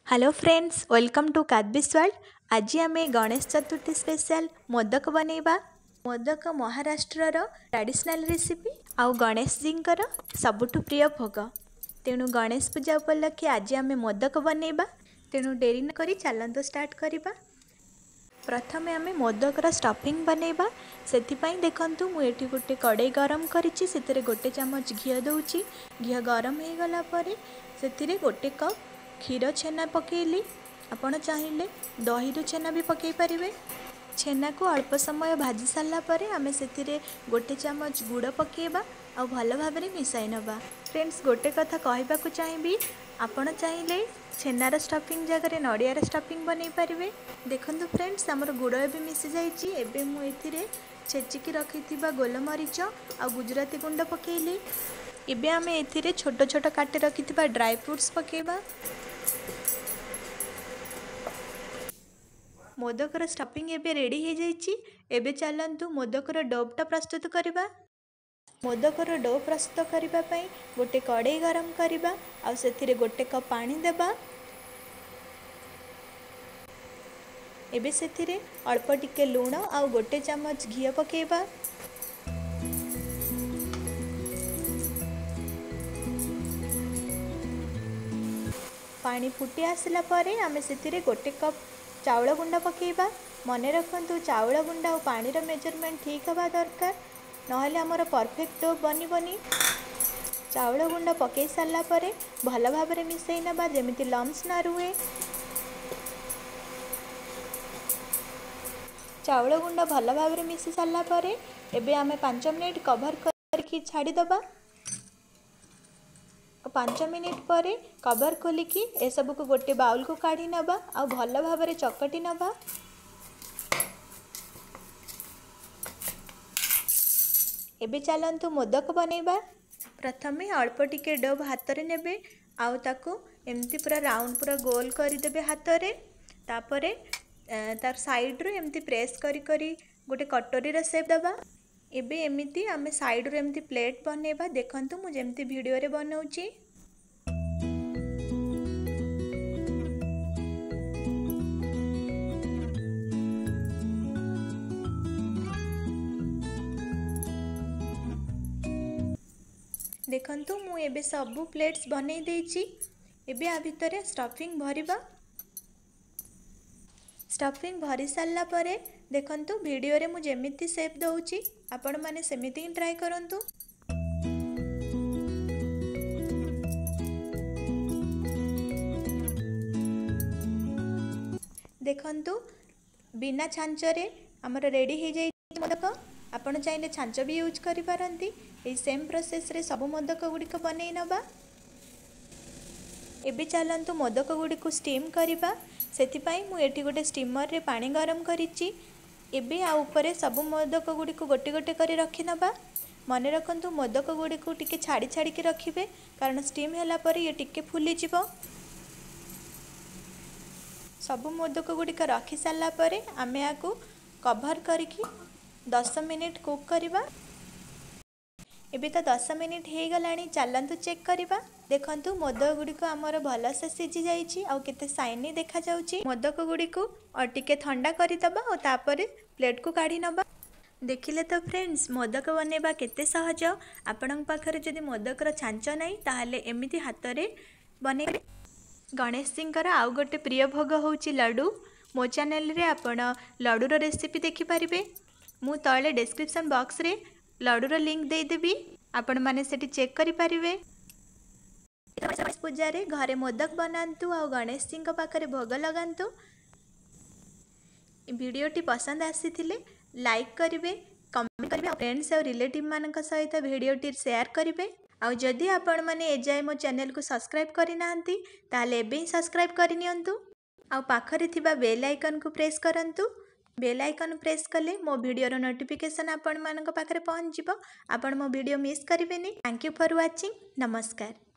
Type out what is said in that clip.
Hello friends, welcome to कादबिस world. आज आम गणेश चतुर्थी स्पेशल मोदक बनैबा। मोदक महाराष्ट्र ट्रेडिशनल रेसिपी आउ गणेश जी सबुठु प्रिय भोग। तेणु गणेश पूजा उपलक्षे आज आम मोदक बनैबा। तेणु डेरी न करी चलंतु स्टार्ट करिबा। प्रथमे आम मोदकर स्टफिंग बनैबा। सेथिपाई देखंतु मु एठी गोटे कड़ाई गरम करिछि, सेतिरे गोटे चमच घी दउछि। घी गरम हो गला परे सेतिरे गोटे कप क्षीर छेना पकेली। आपण चाहिए दही छेना भी पकई पारे। छेना को अल्प समय भाजी सारा पर आम से गोटे चमच गुड़ पकेबा आ भल भाव मिसाई नवा। फ्रेंड्स, गोटे कथा कहवाक चाहिए, आपण चाहिए छेनार स्टफिंग जगह नड़ियार स्टफिंग बन पारे। देखो फ्रेंड्स, आमर गुड़ एवं मिसी जाइए। मुझे छेचिकी रखी गोलमरीच आ गुजराती गुंड पकेली। एबे आम ए छोट छोट काटी रखि ड्राई फ्रूट्स पकेबा। मोदकर स्टफिंग एबे रेडी हो जाइए। एबे चलंतु मोदकर डोटा प्रस्तुत करबा। मोदकर डो प्रस्तुत करने गोटे कड़ाई गरम करबा आ सेथिरे गोटे कप पानी देबा। एबे सेथिरे अल्प टिके लूण आ गोटे चमच घी पकेबा। पानी फुटी आसला परे आमे सेथिरे गोटे कप चाउल गुंड पकेबा। मने रखंतु चाउल गुंड और पानीर मेजरमेंट ठीक हवा दरकार, नहले आमर परफेक्ट डो बनी। चाउल गुंड पकई सारा परे भल भाव मिसई नबा, जेमिति लम्स ना रुए। चाउल गुंड भल भाव मिसी सारा परे एबे आमे 5 मिनिट कवर करके छाड़ी दबा। 5 मिनिट पर कवर खोलिकी ए सब को गोटे बाउल को काढ़ी नबा आ भल भाव चकटी नबा। एबे चलंतु मोदक बनैबा। प्रथमे अल्प टिके डो हाथ रे नेबे आउ ताको एमती पूरा राउंड पूरा गोल कर देबे हाथ रे। तापरे तार साइड रो एमती प्रेस करी करी गोटे कटोरी रे शेप दबा। एबे एमिति आमे साइड रो एमती प्लेट बनैबा। देखंतु मु जेमती वीडियो रे बनौची। देखंतु मु एबे सबु प्लेट्स बनै देइची। एबे आ भितरे स्टफिंग भरिबा। स्टफिंग भरी सारा परे देखंतु वीडियो रे मु जेमिति शेप दउची, आपण माने सेमिति ही ट्राई करंतु। देखंतु बिना छांचरे हमर रेडी हो जाई मोदक। आपण चाहिए छांच भी यूज करि पारंती। ए सेम प्रोसेस रे सब मोदक गुड़िक बनै नबा। एबे चलंतु मोदक गुड़िक स्टीम करिबा। सेथिपाई मु एठी गोटे स्टीमर रे पानी गरम करिछि। एबे आ ऊपर सब मोदक गुड़िक गोटे गोटे करी रखि नबा। मने रखंतु मोदक गुड़िक टिके छाड़ी छाड़ी के रखिबे, कारण स्टीम होला पर ये टिके फुली जिवो। सब मोदक गुड़िक रखि सारा परे आमे आकु कवर करिकी 10 मिनिट कुक करिबा। एबे तो 10 मिनिट हो गलानी, चलंतु चेक करिबा। देखंतु मोदक गुड़िक आमर भल से सिझी जाइछि आ केते शाइनी देखा जाउछि। मोदक गुड़िक और टिके ठंडा करि दबा और तापरे प्लेट को काढ़ी नबा। देखिले तो फ्रेंड्स, मोदक बनैबा केते सहज। आपणक पाखरे जदि मोदकर छांच नाही ताहाले एमिति हाथ रे बनै। गणेश जी आउ गोटे प्रिय भोग होउछि लड्डू। मो चैनल रे आपण लड्डूर रेसिपी देखि पारिबे। मु तळे डिस्क्रिप्शन बॉक्स रे लड्डूर लिंक दे देबी, आपण माने सेठी चेक करि पारिबे। गणेश पूजा रे घरे मोदक बनांतु आ गणेश जी पाखरे भोग लगांतु। वीडियोटी पसंद आसीथिले लाइक करिवे, कमेंट करिवे, फ्रेंड्स और रिलेटिव मानक सहित वीडियोटी शेयर करिवे। आ जदि आपण माने एजाय मो चैनल को सब्सक्राइब करि नाहंती ताले एबे ही सब्सक्राइब करि नियंतु। आ पाखरे थिबा बेल आइकन को प्रेस करंतु। बेल आइकन प्रेस कले मो वीडियो नोटिफिकेशन आपण मानक पाखरे पहुंच जिवो। आपण मो वीडियो मिस करिवेनी। Thank you for watching. नमस्कार।